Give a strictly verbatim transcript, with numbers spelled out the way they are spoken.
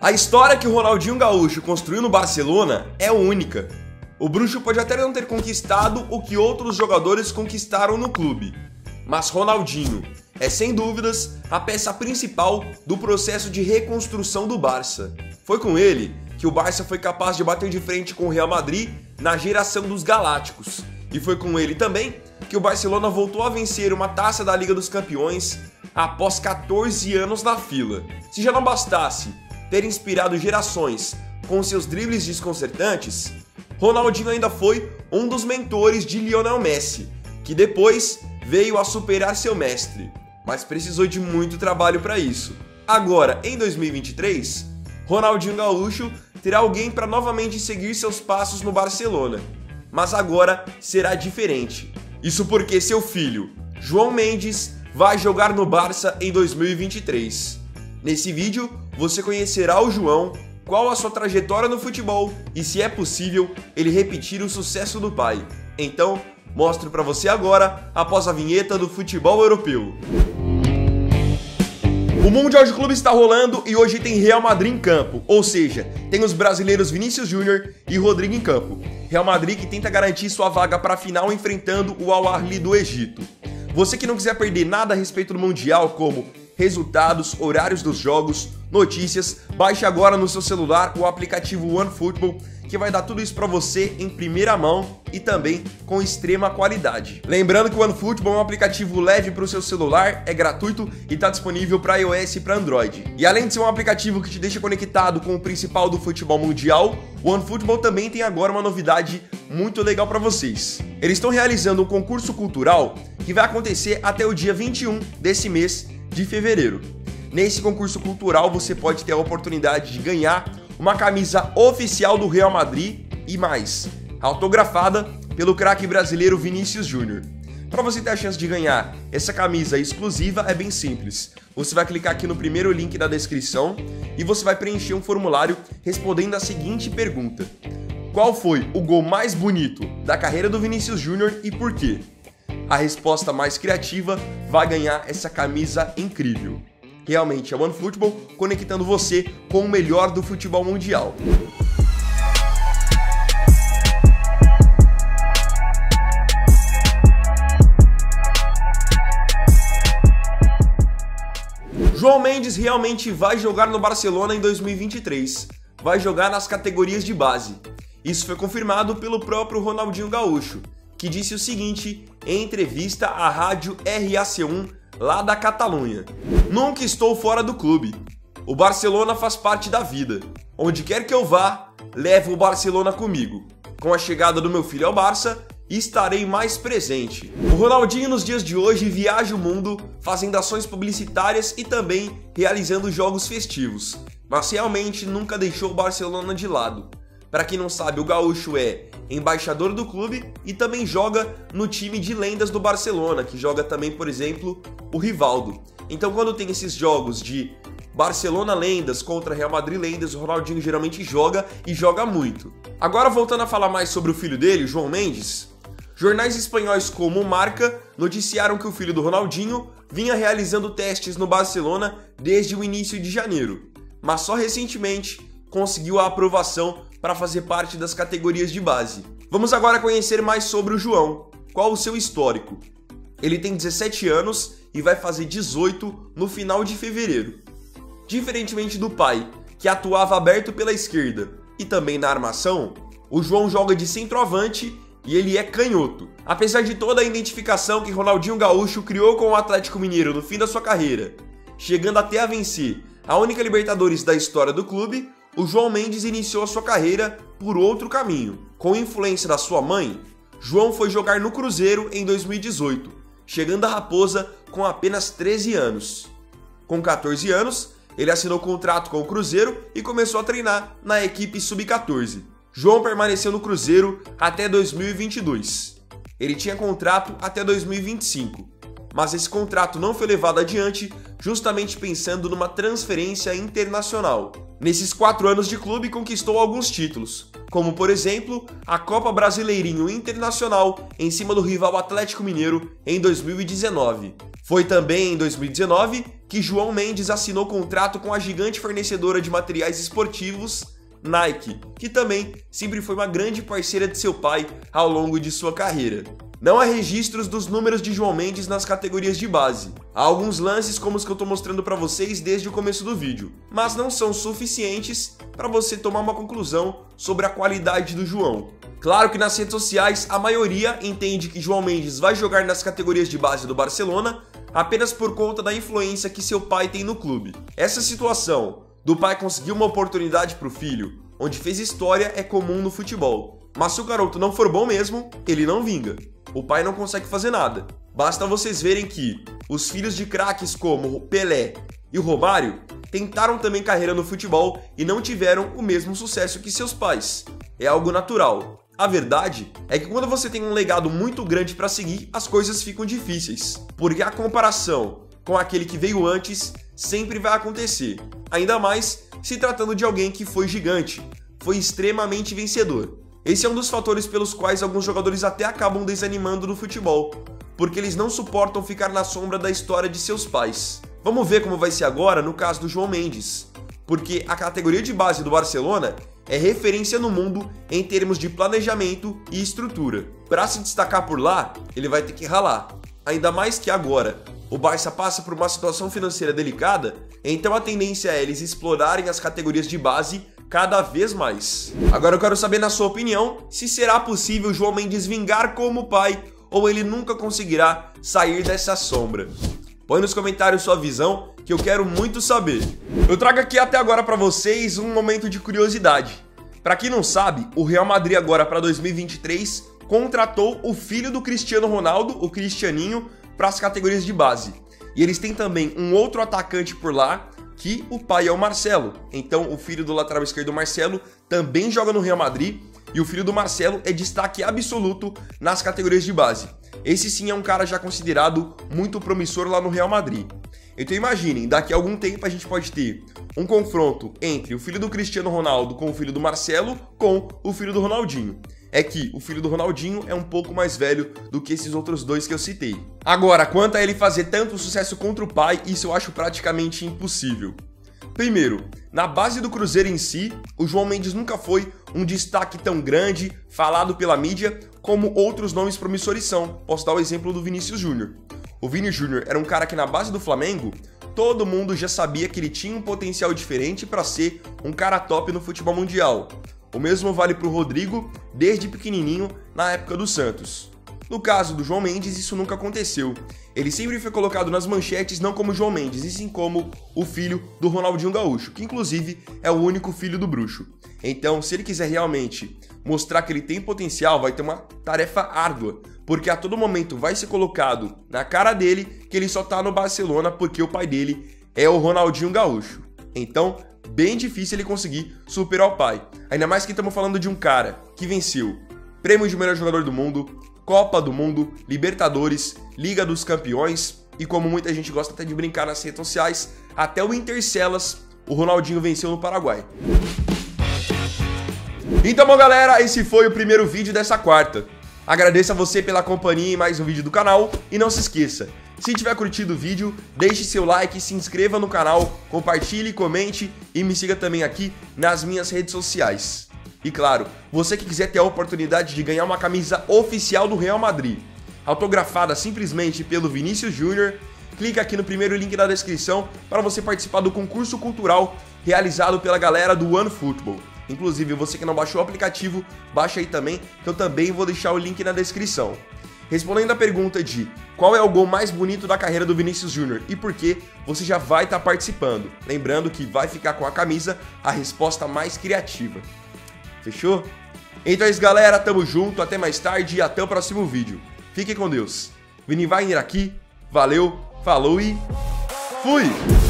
A história que o Ronaldinho Gaúcho construiu no Barcelona é única. O bruxo pode até não ter conquistado o que outros jogadores conquistaram no clube, mas Ronaldinho é sem dúvidas a peça principal do processo de reconstrução do Barça. Foi com ele que o Barça foi capaz de bater de frente com o Real Madrid na geração dos Galácticos. E foi com ele também que o Barcelona voltou a vencer uma taça da Liga dos Campeões após quatorze anos na fila. Se já não bastasse ter inspirado gerações com seus dribles desconcertantes, Ronaldinho ainda foi um dos mentores de Lionel Messi, que depois veio a superar seu mestre, mas precisou de muito trabalho para isso. Agora, em dois mil e vinte e três, Ronaldinho Gaúcho terá alguém para novamente seguir seus passos no Barcelona, mas agora será diferente. Isso porque seu filho, João Mendes, vai jogar no Barça em dois mil e vinte e três. Nesse vídeo, você conhecerá o João, qual a sua trajetória no futebol e se é possível ele repetir o sucesso do pai. Então, mostro para você agora, após a vinheta do futebol europeu. O Mundial de Clubes está rolando e hoje tem Real Madrid em campo, ou seja, tem os brasileiros Vinícius Júnior e Rodrigo em campo. Real Madrid que tenta garantir sua vaga para a final enfrentando o Al Ahly do Egito. Você que não quiser perder nada a respeito do Mundial, como resultados, horários dos jogos, notícias, baixe agora no seu celular o aplicativo OneFootball, que vai dar tudo isso para você em primeira mão e também com extrema qualidade. Lembrando que o OneFootball é um aplicativo leve para o seu celular, é gratuito e está disponível para iOS e para Android. E além de ser um aplicativo que te deixa conectado com o principal do futebol mundial, o OneFootball também tem agora uma novidade muito legal para vocês. Eles estão realizando um concurso cultural que vai acontecer até o dia vinte e um desse mês de fevereiro. Nesse concurso cultural você pode ter a oportunidade de ganhar uma camisa oficial do Real Madrid e mais, autografada pelo craque brasileiro Vinícius Júnior. Para você ter a chance de ganhar essa camisa exclusiva é bem simples. Você vai clicar aqui no primeiro link da descrição e você vai preencher um formulário respondendo a seguinte pergunta: qual foi o gol mais bonito da carreira do Vinícius Júnior e por quê? A resposta mais criativa vai ganhar essa camisa incrível. Realmente é o OneFootball conectando você com o melhor do futebol mundial. João Mendes realmente vai jogar no Barcelona em dois mil e vinte e três. Vai jogar nas categorias de base. Isso foi confirmado pelo próprio Ronaldinho Gaúcho, que disse o seguinte em entrevista à rádio R A C um lá da Catalunha: nunca estou fora do clube. O Barcelona faz parte da vida. Onde quer que eu vá, levo o Barcelona comigo. Com a chegada do meu filho ao Barça, estarei mais presente. O Ronaldinho nos dias de hoje viaja o mundo fazendo ações publicitárias e também realizando jogos festivos, mas realmente nunca deixou o Barcelona de lado. Para quem não sabe, o Gaúcho é embaixador do clube e também joga no time de lendas do Barcelona, que joga também, por exemplo, o Rivaldo. Então, quando tem esses jogos de Barcelona lendas contra Real Madrid lendas, o Ronaldinho geralmente joga e joga muito. Agora, voltando a falar mais sobre o filho dele, João Mendes, jornais espanhóis como Marca noticiaram que o filho do Ronaldinho vinha realizando testes no Barcelona desde o início de janeiro, mas só recentemente conseguiu a aprovação para fazer parte das categorias de base. Vamos agora conhecer mais sobre o João. Qual o seu histórico? Ele tem dezessete anos e vai fazer dezoito no final de fevereiro. Diferentemente do pai, que atuava aberto pela esquerda e também na armação, o João joga de centroavante e ele é canhoto. Apesar de toda a identificação que Ronaldinho Gaúcho criou com o Atlético Mineiro no fim da sua carreira, chegando até a vencer a única Libertadores da história do clube, o João Mendes iniciou a sua carreira por outro caminho. Com influência da sua mãe, João foi jogar no Cruzeiro em dois mil e dezoito, chegando à Raposa com apenas treze anos. Com quatorze anos, ele assinou contrato com o Cruzeiro e começou a treinar na equipe sub quatorze. João permaneceu no Cruzeiro até dois mil e vinte e dois. Ele tinha contrato até dois mil e vinte e cinco, mas esse contrato não foi levado adiante justamente pensando numa transferência internacional. Nesses quatro anos de clube conquistou alguns títulos, como por exemplo a Copa Brasileirinho Internacional em cima do rival Atlético Mineiro em dois mil e dezenove. Foi também em dois mil e dezenove que João Mendes assinou contrato com a gigante fornecedora de materiais esportivos Nike, que também sempre foi uma grande parceira de seu pai ao longo de sua carreira. Não há registros dos números de João Mendes nas categorias de base. Há alguns lances como os que eu estou mostrando para vocês desde o começo do vídeo, mas não são suficientes para você tomar uma conclusão sobre a qualidade do João. Claro que nas redes sociais a maioria entende que João Mendes vai jogar nas categorias de base do Barcelona apenas por conta da influência que seu pai tem no clube. Essa situação do pai conseguir uma oportunidade para o filho, onde fez história, é comum no futebol. Mas se o garoto não for bom mesmo, ele não vinga. O pai não consegue fazer nada. Basta vocês verem que os filhos de craques como o Pelé e o Romário tentaram também carreira no futebol e não tiveram o mesmo sucesso que seus pais. É algo natural. A verdade é que quando você tem um legado muito grande para seguir, as coisas ficam difíceis, porque a comparação com aquele que veio antes sempre vai acontecer, ainda mais se tratando de alguém que foi gigante, foi extremamente vencedor. Esse é um dos fatores pelos quais alguns jogadores até acabam desanimando no futebol, porque eles não suportam ficar na sombra da história de seus pais. Vamos ver como vai ser agora no caso do João Mendes, porque a categoria de base do Barcelona é referência no mundo em termos de planejamento e estrutura. Para se destacar por lá, ele vai ter que ralar, ainda mais que agora o Barça passa por uma situação financeira delicada, então a tendência é eles explorarem as categorias de base cada vez mais. Agora eu quero saber, na sua opinião, se será possível João Mendes vingar como pai ou ele nunca conseguirá sair dessa sombra. Põe nos comentários sua visão, que eu quero muito saber. Eu trago aqui até agora para vocês um momento de curiosidade. Para quem não sabe, o Real Madrid agora para dois mil e vinte e três contratou o filho do Cristiano Ronaldo, o Cristianinho, para as categorias de base. E eles têm também um outro atacante por lá, que o pai é o Marcelo. Então o filho do lateral esquerdo, Marcelo, também joga no Real Madrid e o filho do Marcelo é destaque absoluto nas categorias de base. Esse sim é um cara já considerado muito promissor lá no Real Madrid. Então imaginem, daqui a algum tempo a gente pode ter um confronto entre o filho do Cristiano Ronaldo com o filho do Marcelo com o filho do Ronaldinho. É que o filho do Ronaldinho é um pouco mais velho do que esses outros dois que eu citei. Agora, quanto a ele fazer tanto sucesso contra o pai, isso eu acho praticamente impossível. Primeiro, na base do Cruzeiro em si, o João Mendes nunca foi um destaque tão grande, falado pela mídia, como outros nomes promissores são. Posso dar o exemplo do Vinícius Júnior. O Vini Júnior era um cara que na base do Flamengo, todo mundo já sabia que ele tinha um potencial diferente para ser um cara top no futebol mundial. O mesmo vale para o Rodrigo, desde pequenininho, na época do Santos. No caso do João Mendes, isso nunca aconteceu. Ele sempre foi colocado nas manchetes não como João Mendes, e sim como o filho do Ronaldinho Gaúcho, que inclusive é o único filho do bruxo. Então, se ele quiser realmente mostrar que ele tem potencial, vai ter uma tarefa árdua, porque a todo momento vai ser colocado na cara dele que ele só tá no Barcelona porque o pai dele é o Ronaldinho Gaúcho. Então, bem difícil ele conseguir superar o pai. Ainda mais que estamos falando de um cara que venceu prêmio de melhor jogador do mundo, Copa do Mundo, Libertadores, Liga dos Campeões e, como muita gente gosta até de brincar nas redes sociais, até o Intercelas o Ronaldinho venceu no Paraguai. Então, bom galera, esse foi o primeiro vídeo dessa quarta. Agradeço a você pela companhia em mais um vídeo do canal e não se esqueça, se tiver curtido o vídeo, deixe seu like, se inscreva no canal, compartilhe, comente e me siga também aqui nas minhas redes sociais. E claro, você que quiser ter a oportunidade de ganhar uma camisa oficial do Real Madrid, autografada simplesmente pelo Vinícius Júnior, clica aqui no primeiro link da descrição para você participar do concurso cultural realizado pela galera do OneFootball. Inclusive, você que não baixou o aplicativo, baixa aí também, que eu também vou deixar o link na descrição. Respondendo a pergunta de qual é o gol mais bonito da carreira do Vinícius Júnior e por que, você já vai estar participando. Lembrando que vai ficar com a camisa a resposta mais criativa. Fechou? Então é isso, galera, tamo junto, até mais tarde e até o próximo vídeo. Fiquem com Deus. Vini Wagner aqui, valeu, falou e fui!